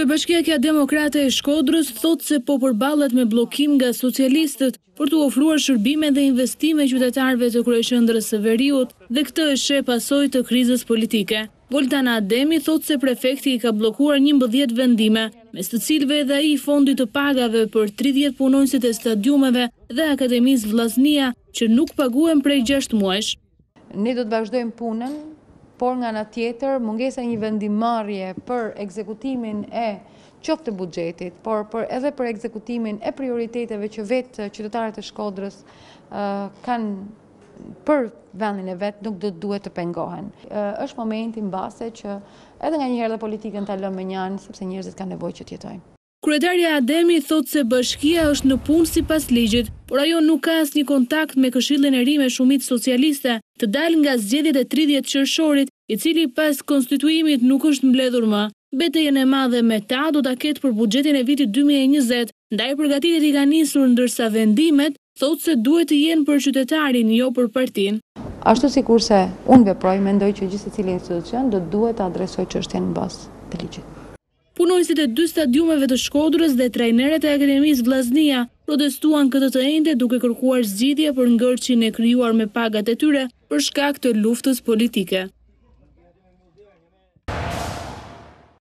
Kryebashkiakja Demokrate e Shkodrës thotë se po përballet me bllokim nga socialistët për të ofruar shërbime dhe investime qytetarëve të kryeqendrës së Veriut dhe këtë është sheh pasojë të krizës politike. Voltana Ademi thotë se prefekti i ka bllokuar 11 vendime, mes të cilëve edhe ai fondi të pagave për 30 punonësit e stadiumeve dhe Akademisë Vllaznia që nuk paguhen prej 6 muajsh. Ne do të vazhdojmë punën, por nga ana tjetër mungesa e një vendimarrje për ekzekutimin e qoftë të buxhetit, por edhe për ekzekutimin e prioriteteve që vetë qytetarët e Shkodrës kanë për vendin e vet nuk duhet të pengohen. Është momenti mbase që edhe nganjëherë dhe politikën ta lëmë me një anë sepse njerëzit kanë nevojë që të jetojnë. Kryetarja Ademi thotë se bashkia është në punë sipas ligjit, por ajo nuk ka asnjë kontakt me Këshillin e Ri me Shumicë Socialiste, të dalë nga zgjedhjet e 30 qershorit, i cili pas konstituimit nuk është mbledhur më. Betejën e madhe me ta do ta ketë për buxhetin e vitit 2020, ndaj përgatitjet i ka nisur ndërsa vendimet thotë se duhet të jenë për qytetarin, jo për partinë. Ashtu sikurse unë veproj, mendoj që gjithë secili institucion do duhet të adresojë çështjen në bazë të ligjit. Punonësit e 2 stadiumeve të Shkodrës dhe trajnerët e Akademisë Vllaznia protestuan këtë të njëjtën duke kërkuar zgjidhje për ngërçin e krijuar me pagat e tyre për shkak të luftës politike.